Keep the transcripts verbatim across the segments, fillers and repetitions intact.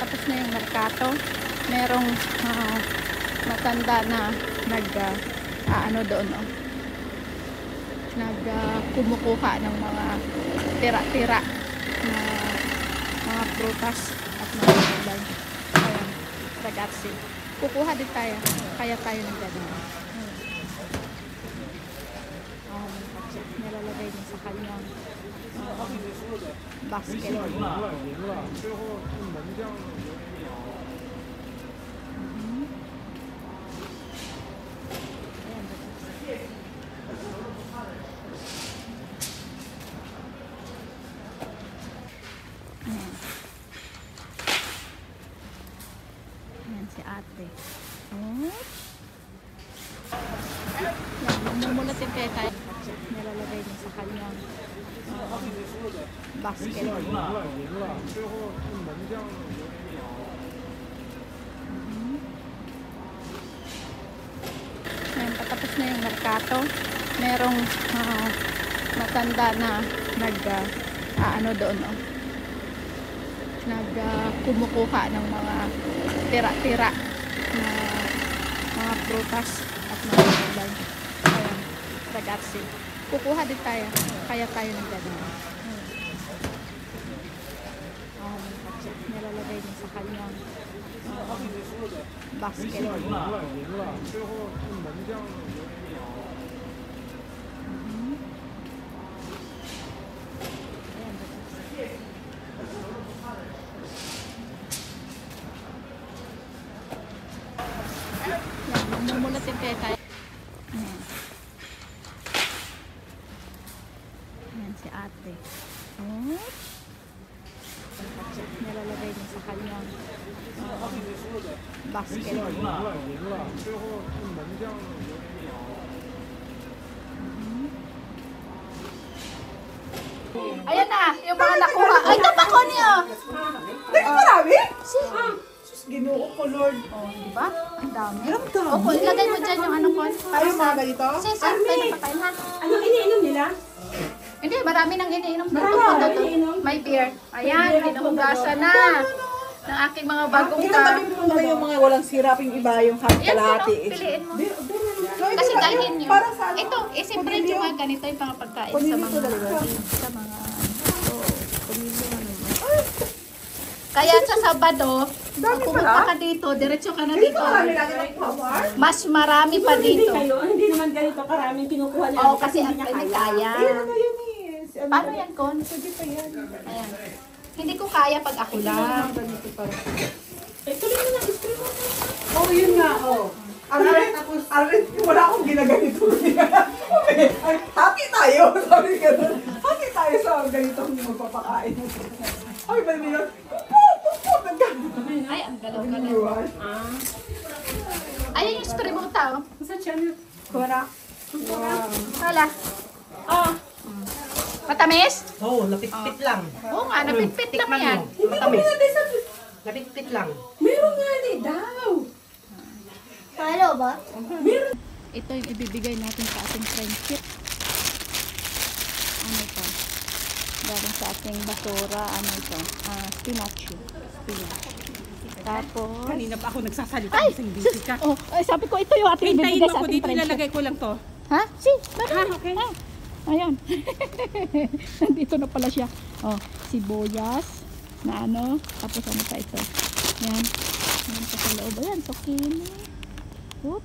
patapos na yung merkato. Merong uh, matanda na nag uh, ah, ano doon oh. Nag uh, kumukuha ng mga tira-tira na mga prutas at mga gulay. Ayan, ragazzi. Kukuha din tayo. Kaya tayo ng ganun. Oh, nilalagay niya sa kanyang uh, basket. Si ate. Oh. Yan, mamumulatin kayo tayo. Nilalagay niya sa kanyang uh, basket. Mm-hmm. Yan, patapos na yung merkato. Merong uh, matanda na nag uh, ah, ano doon oh. Nag uh, kumukuha ng mga tira-tira na mga prutas at mga gulay. Ayan, ragazzi. Kukuha din tayo. Kaya tayo ng ganun. Oh, nilalagay niya sa kanyang uh, basket. Mm-hmm. Mamumulatin kayo tayo. Ayan. Ayan si ate. Oh. Nilalagay niya sa kanyang uh, basket. Mm-hmm. Ayan na, yung mga nakuha. Ay, tabako niyo! Ay, marami? Si... Ginoo ko, Lord. Oh, di ba? Ang dami. Ang dami. Opo, ilagay mo dyan yung ano ko. Ay, yung mga ganito? Sis, ano tayo napakain ha? Ano iniinom nila? Hindi, marami nang iniinom dito. Marami Dito, nang dito. iniinom? May beer. Ayan, hinuhugasan na. Ng aking mga bagong ka. Pinatabi mo ba yung mga walang sirap yung iba, yung Ayan, kalahati? yun, piliin mo. Kasi Kasi dalhin nyo. Para sa ano? Ito, i-separate yung mga ganito yung mga pagkain sa Pumili mga... ko talaga. Sa mga... Oo, pumili ano. Kaya sa Sabado, Dami pumunta pala. ka dito, diretso ka na Dito dito. marami natin nakuha mo, Ar? Mas marami pa Hindi dito. kayo, hindi naman ganito karaming kinukuha niya. Oo, kasi ang hindi kanya niya kaya. Ayan, ano yan eh? Si ano? Paano yan, Kon? Sige pa yan. Ayan. Hindi ko kaya pag ako lang. Ganito parang. Eh, tuloy mo na, stream mo. Oh, yun nga, oh. Arvin, Arvin, wala akong ginaganito. Ay, happy tayo. Sabi ka doon. Happy tayo sa ganitong magpapakain. Ay, ba niya? Pupo, pupo, nagkakaroon. Ay, ang galaw-galaw. Ah. Ayan yung spray mo tao. Sa channel. Kura. Wow. Hala. Ah. Matamis? Oo, oh, napitpit lang. Oo nga, napitpit lang yan. Matamis. Napitpit lang. Meron nga ni daw. Palo ba? Ito yung ibibigay natin sa ating friendship. Ano ito? Galing sa ating basura. Ano ito? Ah, spinach. Spinach. Tapos... Kanina pa ako nagsasalita Ay! kasi busy ka. Oh, ay, sabi ko ito yung ating Hintayin ibibigay mo sa ko ating dito, friendship. ilalagay ko lang to. Ha? Si, bakit? Ah, okay. Ah, ayan. Nandito na pala siya. Oh, sibuyas na ano. Tapos ano pa ito? Yan. Yan pa sa loob. Ayan, zucchini. Whoop.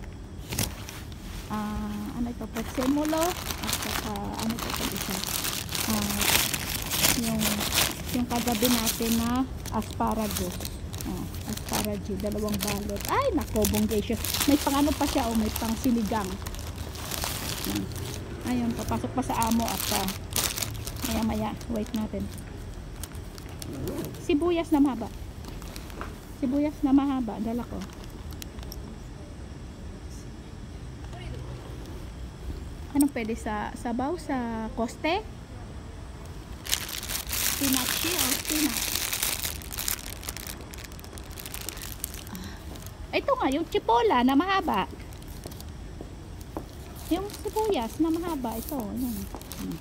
Ah, ano ito? Prezzemolo. At saka, ano ito pa isa? Ah, yung, yung kagabi natin na asparagus. Oh, asparagus. Dalawang balot. Ay, nako, bongacious. May pang ano pa siya. Oh, may pang sinigang. Yan. Ayun, papasok pa sa amo at uh, maya maya, wait natin. Sibuyas na mahaba. Sibuyas na mahaba, dala ko. Anong pwede sa sabaw, sa koste? Spinach o spinach? Ah, ito nga, yung chipola na mahaba. Yung sibuyas na mahaba, ito. Ayan. Hmm.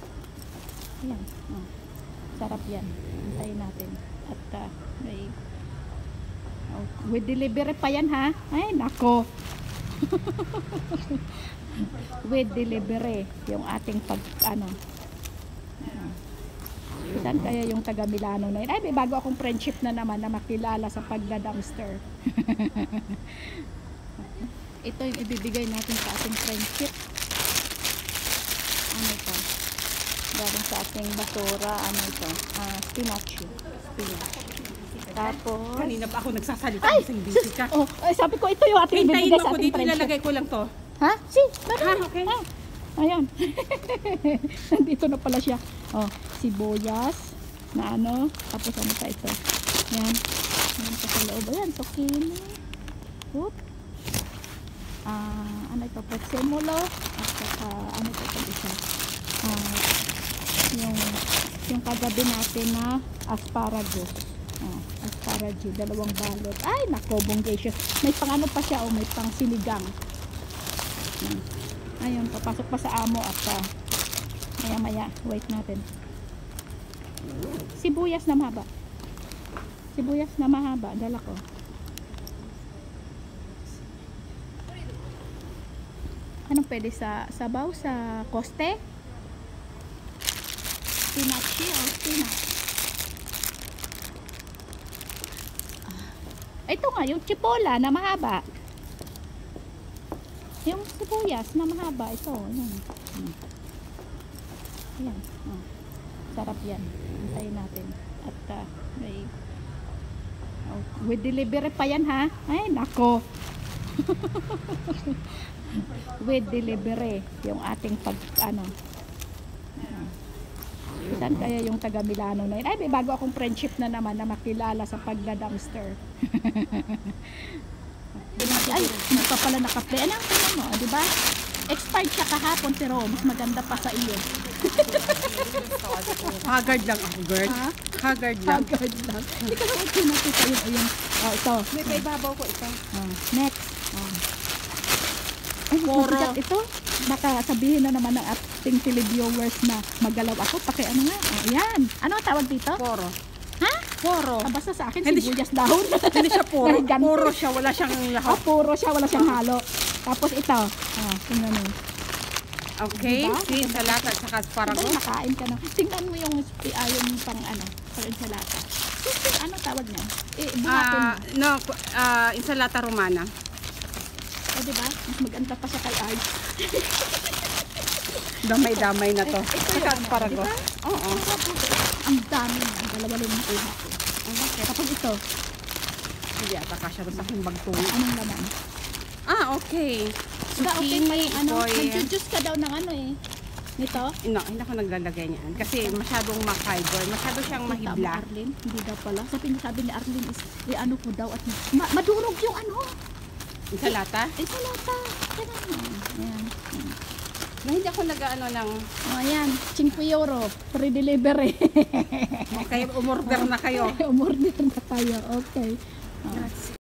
Ayan. Oh. Sarap yan. Antayin natin. At uh, may Oh, with delivery pa yan ha. Ay, nako. With delivery. Yung ating pag, ano. Saan kaya yung taga Milano na yun? Ay, may bago akong friendship na naman na makilala sa pagda-dumpster. Ito yung ibibigay natin sa ating friendship. Ano ito? Galing sa ating basura. Ano ito? Ah, spinach. Spinach. Tapos, Kanina pa ako nagsasalita ay! kasi busy ka. Oh, ay, sabi ko, ito yung ating Hintayin ibibigay mo sa ko ating dito, friendship. ilalagay ko lang to. Ha? Si, meron. Ah, okay. Ah, ayan. Nandito na pala siya. Oh, sibuyas na ano. Tapos ano pa ito? Ayan. Ayan pa sa loob. Ayan, zucchini. Whoop. Ah, ano ito? Prezzemolo. At saka, ano ito pag isa? Ah, yung, yung kagabi natin na asparagus. Oh, asparagus. Dalawang balot. Ay, nako, bongacious. May pang ano pa siya. Oh, may pang sinigang. Ayan. Ayun, papasok pa sa amo at uh, maya maya, wait natin. Sibuyas na mahaba. Sibuyas na mahaba, dala ko. Anong pwede sa sabaw, sa koste? Spinach o spinach? Ah, ito nga, yung chipola na mahaba. Yung sibuyas na mahaba, ito, yan. Hmm. Yan. Oh. Sarap yan. Hintayin natin. At uh, may oh, with delivery pa yan ha. Ay, nako. With delivery. Yung ating pag, ano. Uh, saan kaya yung taga Milano na yun? Ay, may bago akong friendship na naman na makilala sa pagda-dumpster. Ay, hindi pa pala naka-play. Ano ang tingnan mo, di ba? Expired siya kahapon pero mas maganda pa sa iyo. Haggard lang ako, girl. Ha? Haggard lang. Agad lang. Hindi ka lang ito natin sa iyo. Ayun. Oh, ito. May paibabaw ko ito. Oh, next. Oh. Ay, Poro. mabigat ito. Baka sabihin na naman ng ating televiewers na magalaw ako. Paki ano nga. Oh, yan. Ano ang tawag dito? Poro. Ha? Poro. Ah, basta sa akin, Hindi sibuyas dahon. Hindi siya puro. Dahil ganito. Puro siya, wala siyang Ah, lahat. puro siya. Wala siyang halo. Tapos ito. Ah, tingnan mo. Okay, Diba? si salata at saka Diba, asparagus. nakain ka na. Tingnan mo yung spi- ah, yung pang ano, pang ensalada. Ito, ano tawag niya? Eh, buhatin mo. Ah, no, ah, insalata romana. O, diba? Mas maganda pa siya kay Art. Damay-damay na to. Eh, ito Saka yung ano, asparagus. diba? Oo. Ang dami na. Dalawa lang yung kuha ko. Tapos ito, Hindi ata kasya doon sa aking bagtong. anong laman? Ah, okay. Diba, okay pa yung ano, boy. nagjujuice ka daw ng ano eh. Nito? No, hindi ako naglalagay niyan. Kasi masyadong ma-fiber. Masyado siyang Tama, mahibla. Arlene? Hindi daw pala. Sabi niya, sabi ni Arlene is, eh, ano ko daw at ma- madurog yung ano. Insalata? Ensalata. Tingnan mo. Ayan. No, hindi ako nag-ano ng... O, ayan. five euro. Free delivery. Okay, umorder na kayo. Umorder na tayo. Okay. Oh.